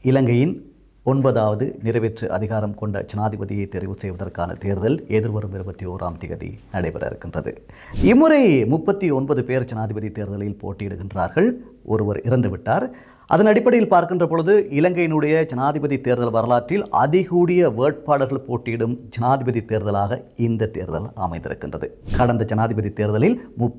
இலங்கையின் 9வது நிறைவேற்று அதிகாரம் கொண்ட ஜனாதிபதியை தெரிவு செய்வதற்கான தேர்தல் எதிர்வரும் 21ஆம் தேதி நடைபெற இருக்கின்றது. இம்முறை 39 பேர் ஜனாதிபதி தேர்தலில் போட்டியிடுகின்றார்கள். ஒருவர் இறந்துவிட்டார். அதன் அடிப்படையில் பார்க்கின்ற பொழுது இலங்கையினுடைய ஜனாதிபதி தேர்தல் வரலாற்றில் அதிகூடிய வேட்பாளர்கள் போட்டியிடும் ஜனாதிபதி தேர்தலாக இந்த தேர்தல் அமைந்திருக்கின்றது. கடந்த ஜனாதிபதி தேர்தலில்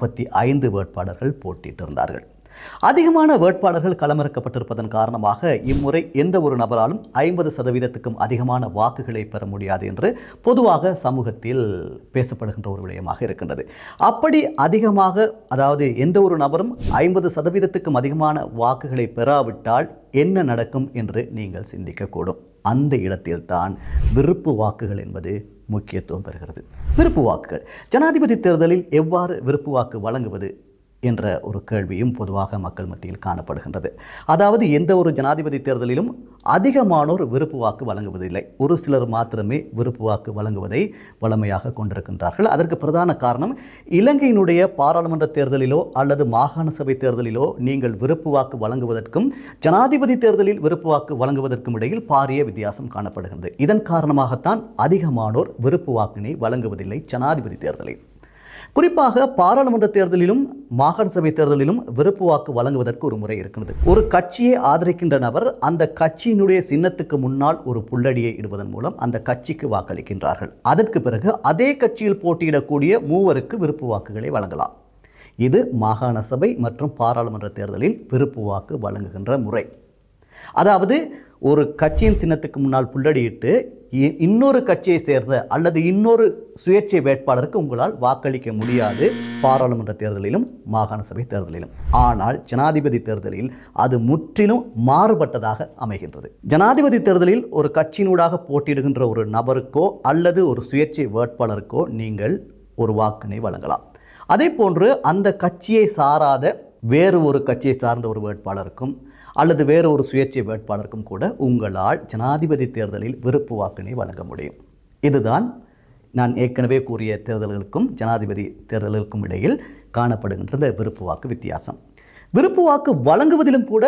35 வேட்பாளர்கள் போட்டியிட்டிருந்தார்கள். அதிகமான வேட்பாளர்கள் களமிறக்கப்பட்டிருப்பதன் காரணமாக இம்முறை எந்த ஒரு நபராலும் 50%க்கும் அதிகமான வாக்குகளை பெற முடியாது என்று பொதுவாக சமூகத்தில் பேசப்படுகின்ற ஒரு விடயமாக இருக்கின்றது. அப்படி அதிகமாக, அதாவது எந்த ஒரு நபரும் 50%க்கும் அதிகமான வாக்குகளை பெறாவிட்டால் என்ன நடக்கும் என்று நீங்கள் சிந்திக்கக்கூடும். அந்த இடத்தில்தான் விருப்பு வாக்குகள் என்பது முக்கியத்துவம் பெறுகிறது. விருப்பு வாக்குகள் ஜனாதிபதி தேர்தலில் எவ்வாறு விருப்பு வாக்கு வழங்குவது என்ற ஒரு கேள்வியும் பொதுவாக மக்கள் மத்தியில் காணப்படுகின்றது. அதாவது எந்த ஒரு ஜனாதிபதி தேர்தலிலும் அதிகமானோர் விருப்பு வாக்கு வழங்குவதில்லை. ஒரு சிலர் மாத்திரமே விருப்பு வாக்கு வழங்குவதை வழமையாக கொண்டிருக்கின்றார்கள். அதற்கு பிரதான காரணம், இலங்கையினுடைய பாராளுமன்ற தேர்தலிலோ அல்லது மாகாண சபை தேர்தலிலோ நீங்கள் விருப்பு வாக்கு வழங்குவதற்கும் ஜனாதிபதி தேர்தலில் விருப்பு வாக்கு வழங்குவதற்கும் இடையில் பாரிய வித்தியாசம் காணப்படுகிறது. இதன் காரணமாகத்தான் அதிகமானோர் விருப்பு வாக்கினை வழங்குவதில்லை ஜனாதிபதி தேர்தலில். குறிப்பாக பாராளுமன்ற தேர்தலிலும் மாகாண சபை தேர்தலிலும் விருப்பு வாக்கு வழங்குவதற்கு ஒரு முறை இருக்கிறது. ஒரு கட்சியை ஆதரிக்கின்ற நபர் அந்த கட்சியினுடைய சின்னத்துக்கு முன்னால் ஒரு புள்ளடியை இடுவதன் மூலம் அந்த கட்சிக்கு வாக்களிக்கின்றார்கள். அதற்கு பிறகு அதே கட்சியில் போட்டியிடக்கூடிய மூவருக்கு விருப்பு வாக்குகளை வழங்கலாம். இது மாகாண சபை மற்றும் பாராளுமன்ற தேர்தலில் விருப்பு வாக்கு வழங்குகின்ற முறை. அதாவது ஒரு கட்சியின் சின்னத்துக்கு முன்னால் புள்ளடியிட்டு இன்னொரு கட்சியை சேர்ந்த அல்லது இன்னொரு சுயேட்சை வேட்பாளருக்கு உங்களால் வாக்களிக்க முடியாது பாராளுமன்ற தேர்தலிலும் மாகாண சபை தேர்தலிலும். ஆனால் ஜனாதிபதி தேர்தலில் அது முற்றிலும் மாறுபட்டதாக அமைகின்றது. ஜனாதிபதி தேர்தலில் ஒரு கட்சியினூடாக போட்டியிடுகின்ற ஒரு நபருக்கோ அல்லது ஒரு சுயேட்சை வேட்பாளருக்கோ நீங்கள் ஒரு வாக்கினை வழங்கலாம். அதே போன்று அந்த கட்சியை சாராத வேறு ஒரு கட்சியை சார்ந்த ஒரு வேட்பாளருக்கும் அல்லது வேறு ஒரு சுயேட்சை வேட்பாளருக்கும் கூட உங்களால் ஜனாதிபதி தேர்தலில் விருப்பு வாக்கினை வழங்க முடியும். இதுதான் நான் ஏற்கனவே கூறிய தேர்தல்களுக்கும் ஜனாதிபதி தேர்தல்களுக்கும் இடையில் காணப்படுகின்ற விருப்பு வாக்கு வித்தியாசம். விருப்பு வாக்கு வழங்குவதிலும் கூட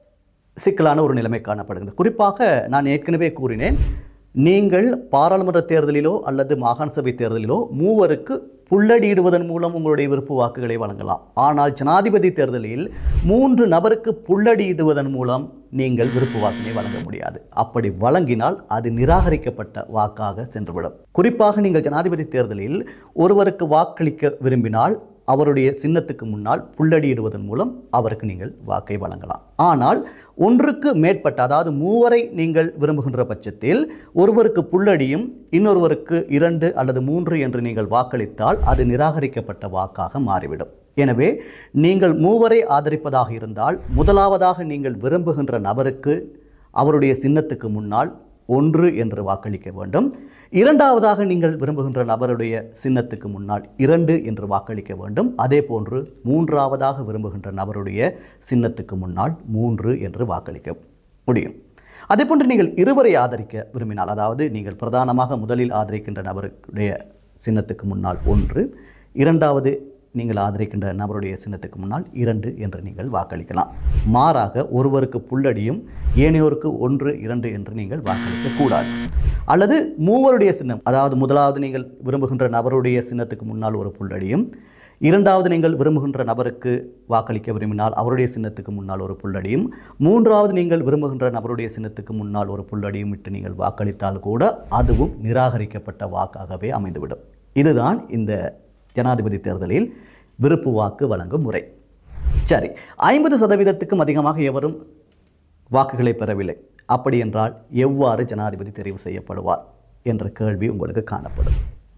சிக்கலான ஒரு நிலைமை காணப்படுகிறது. குறிப்பாக நான் ஏற்கனவே கூறினேன், நீங்கள் பாராளுமன்ற தேர்தலிலோ அல்லது மாகாண சபை தேர்தலிலோ மூவருக்கு புள்ளடியிடுவதன் மூலம் உங்களுடைய விருப்பு வாக்குகளை வழங்கலாம். ஆனால் ஜனாதிபதி தேர்தலில் 3 நபருக்கு புள்ளடியிடுவதன் மூலம் நீங்கள் விருப்பு வாக்கினை வழங்க முடியாது. அப்படி வழங்கினால் அது நிராகரிக்கப்பட்ட வாக்காக சென்றுவிடும். குறிப்பாக நீங்கள் ஜனாதிபதி தேர்தலில் ஒருவருக்கு வாக்களிக்க விரும்பினால் அவருடைய சின்னத்துக்கு முன்னால் புள்ளடியிடுவதன் மூலம் அவருக்கு நீங்கள் வாக்கை வழங்கலாம். ஆனால் ஒன்றுக்கு மேற்பட்ட, அதாவது மூவரை நீங்கள் விரும்புகின்ற பட்சத்தில் ஒருவருக்கு புள்ளடியும் இன்னொருவருக்கு 2 அல்லது 3 என்று நீங்கள் வாக்களித்தால் அது நிராகரிக்கப்பட்ட வாக்காக மாறிவிடும். எனவே நீங்கள் மூவரை ஆதரிப்பதாக இருந்தால் முதலாவதாக நீங்கள் விரும்புகின்ற நபருக்கு அவருடைய சின்னத்துக்கு முன்னால் 1 என்று வாக்களிக்க வேண்டும். இரண்டாவதாக நீங்கள் விரும்புகின்ற நபருடைய சின்னத்துக்கு முன்னால் 2 என்று வாக்களிக்க வேண்டும். அதே போன்று மூன்றாவதாக விரும்புகின்ற நபருடைய சின்னத்துக்கு முன்னால் 3 என்று வாக்களிக்க முடியும். அதே போன்று நீங்கள் இருவரை ஆதரிக்க விரும்பினால், அதாவது நீங்கள் பிரதானமாக முதலில் ஆதரிக்கின்ற நபருடைய சின்னத்துக்கு முன்னால் 1, இரண்டாவது நீங்கள் ஆதரிக்கின்ற நபருடைய சின்னத்துக்கு முன்னால் 2 என்று நீங்கள் வாக்களிக்கலாம். மாறாக ஒருவருக்கு புள்ளடியும் ஏனையோருக்கு 1, 2 என்று நீங்கள் வாக்களிக்க கூடாது. அல்லது மூவருடைய சின்னம், அதாவது முதலாவது நீங்கள் விரும்புகின்ற நபருடைய சின்னத்துக்கு முன்னால் ஒரு புள்ளடியும், இரண்டாவது நீங்கள் விரும்புகின்ற நபருக்கு வாக்களிக்க விரும்பினால் அவருடைய சின்னத்துக்கு முன்னால் ஒரு புள்ளடியும், மூன்றாவது நீங்கள் விரும்புகின்ற நபருடைய சின்னத்துக்கு முன்னால் ஒரு புள்ளடியும் விட்டு நீங்கள் வாக்களித்தால் கூட அதுவும் நிராகரிக்கப்பட்ட வாக்காகவே அமைந்துவிடும். இதுதான் இந்த ஜனாதிபதி தேர்தலில் விருப்பு வாக்கு வழங்கும் முறை. சரி, 50%க்கும் அதிகமாக எவரும் வாக்குகளை பெறவில்லை. அப்படி என்றால் எவ்வாறு ஜனாதிபதி தெரிவு செய்யப்படுவார் என்ற கேள்வி உங்களுக்கு காணப்படும்.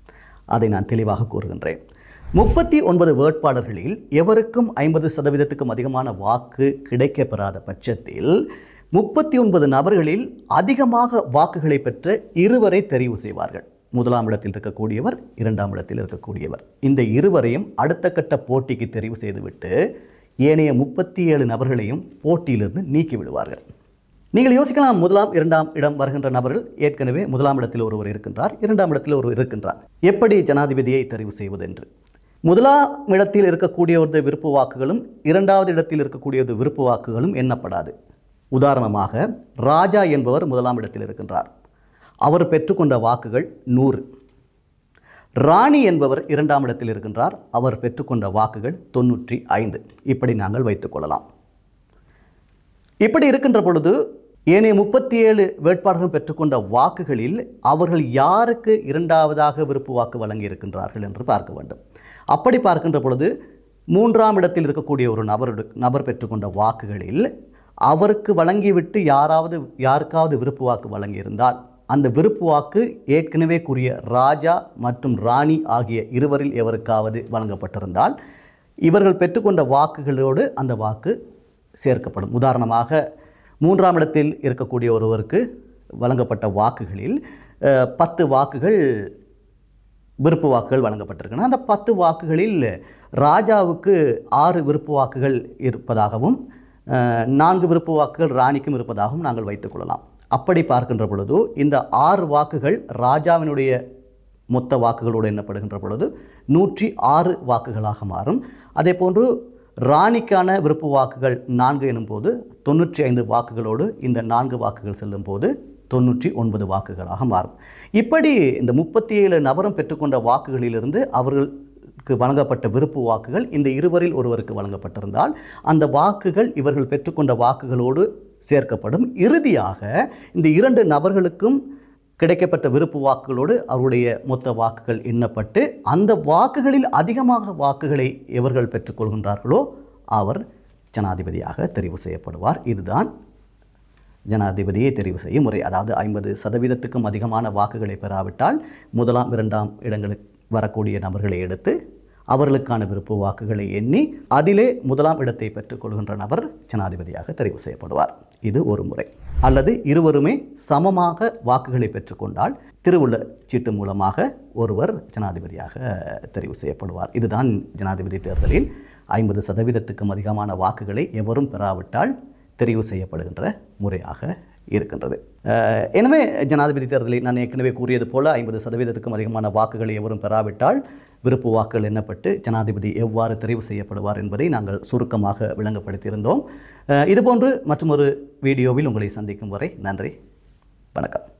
அதை நான் தெளிவாக கூறுகின்றேன். 39 வேட்பாளர்களில் எவருக்கும் 50%க்கும் அதிகமான வாக்கு கிடைக்கப்பெறாத பட்சத்தில் 39 நபர்களில் அதிகமாக வாக்குகளை பெற்ற இருவரை தெரிவு செய்வார்கள். முதலாம் இடத்தில் இருக்கக்கூடியவர், இரண்டாம் இடத்தில் இருக்கக்கூடியவர். இந்த இருவரையும் அடுத்த கட்ட போட்டிக்கு தெரிவு செய்துவிட்டு ஏனைய 37 நபர்களையும் போட்டியிலிருந்து நீக்கி விடுவார்கள். நீங்கள் யோசிக்கலாம், முதலாம் இரண்டாம் இடம் வருகின்ற நபர்கள் ஏற்கனவே முதலாம் இடத்தில் ஒருவர் இருக்கின்றார், இரண்டாம் இடத்தில் ஒருவர் இருக்கின்றார். எப்படி ஜனாதிபதியை தெரிவு செய்வது என்று. முதலாம் இடத்தில் இருக்கக்கூடிய ஒரு விருப்பு வாக்குகளும் இரண்டாவது இடத்தில் இருக்கக்கூடிய விருப்பு வாக்குகளும் எண்ணப்படாது. உதாரணமாக ராஜா என்பவர் முதலாம் இடத்தில் இருக்கின்றார். அவர் பெற்றுக்கொண்ட வாக்குகள் 100. ராணி என்பவர் இரண்டாம் இடத்தில் இருக்கின்றார். அவர் பெற்றுக்கொண்ட வாக்குகள் 95. இப்படி நாங்கள் வைத்துக் கொள்ளலாம். இப்படி இருக்கின்ற பொழுது ஏனைய 37 வேட்பாளர்கள் பெற்றுக்கொண்ட வாக்குகளில் அவர்கள் யாருக்கு இரண்டாவதாக விருப்பு வாக்கு வழங்கி இருக்கின்றார்கள் என்று பார்க்க வேண்டும். அப்படி பார்க்கின்ற பொழுது மூன்றாம் இடத்தில் இருக்கக்கூடிய ஒரு நபர் பெற்றுக்கொண்ட வாக்குகளில் அவருக்கு வழங்கிவிட்டு யாருக்காவது விருப்பு வாக்கு வழங்கியிருந்தால் அந்த விருப்பு வாக்கு ஏற்கனவே கூறிய ராஜா மற்றும் ராணி ஆகிய இருவரில் எவருக்காவது வழங்கப்பட்டிருந்தால் இவர்கள் பெற்றுக்கொண்ட வாக்குகளோடு அந்த வாக்கு சேர்க்கப்படும். உதாரணமாக மூன்றாம் இடத்தில் இருக்கக்கூடிய ஒருவருக்கு வழங்கப்பட்ட வாக்குகளில் 10 வாக்குகள் விருப்பு வாக்குகள் வழங்கப்பட்டிருக்கின்றன. அந்த 10 வாக்குகளில் ராஜாவுக்கு 6 விருப்பு வாக்குகள் இருப்பதாகவும் 4 விருப்பு வாக்குகள் ராணிக்கும் இருப்பதாகவும் நாங்கள் வைத்துக்கொள்ளலாம். அப்படி பார்க்கின்ற பொழுது இந்த 6 வாக்குகள் ராஜாவினுடைய மொத்த வாக்குகளோடு எண்ணப்படுகின்ற பொழுது 106 வாக்குகளாக மாறும். அதே போன்று ராணிக்கான விருப்பு வாக்குகள் 4 எனும் போது 95 வாக்குகளோடு இந்த 4 வாக்குகள் செல்லும் போது 99 வாக்குகளாக மாறும். இப்படி இந்த 37 நபரும் பெற்றுக்கொண்ட வாக்குகளிலிருந்து அவர்களுக்கு வழங்கப்பட்ட விருப்பு வாக்குகள் இந்த இருவரில் ஒருவருக்கு வழங்கப்பட்டிருந்தால் அந்த வாக்குகள் இவர்கள் பெற்றுக்கொண்ட வாக்குகளோடு சேர்க்கப்படும். இறுதியாக இந்த 2 நபர்களுக்கும் கிடைக்கப்பட்ட விருப்பு வாக்குகளோடு அவருடைய மொத்த வாக்குகள் எண்ணப்பட்டு அந்த வாக்குகளில் அதிகமாக வாக்குகளை எவர்கள் பெற்றுக்கொள்கின்றார்களோ அவர் ஜனாதிபதியாக தெரிவு செய்யப்படுவார். இதுதான் ஜனாதிபதியை தெரிவு செய்யும் முறை. அதாவது 50%க்கும் அதிகமான வாக்குகளை பெறாவிட்டால் முதலாம் 2ஆம் இடங்களுக்கு வரக்கூடிய நபர்களை எடுத்து அவர்களுக்கான விருப்பு வாக்குகளை எண்ணி அதிலே முதலாம் இடத்தை பெற்றுக்கொள்கின்ற நபர் ஜனாதிபதியாக தெரிவு செய்யப்படுவார். இது ஒரு முறை. அல்லது இருவருமே சமமாக வாக்குகளை பெற்றுக்கொண்டால் திருவுள்ள சீட்டு மூலமாக ஒருவர் ஜனாதிபதியாக தெரிவு செய்யப்படுவார். இதுதான் ஜனாதிபதி தேர்தலில் 50%க்கும் அதிகமான வாக்குகளை எவரும் பெறாவிட்டால் தெரிவு செய்யப்படுகின்ற முறையாக இருக்கின்றது. எனவே ஜனாதிபதி தேர்தலில் நான் ஏற்கனவே கூறியது போல 50%க்கும் அதிகமான வாக்குகளை எவரும் பெறாவிட்டால் விருப்பு வாக்குகள் எண்ணப்பட்டு ஜனாதிபதி எவ்வாறு தெரிவு செய்யப்படுவார் என்பதை நாங்கள் சுருக்கமாக விளங்கப்படுத்தியிருந்தோம். இதுபோன்று மற்றொரு வீடியோவில் உங்களை சந்திக்கும் வரை நன்றி, வணக்கம்.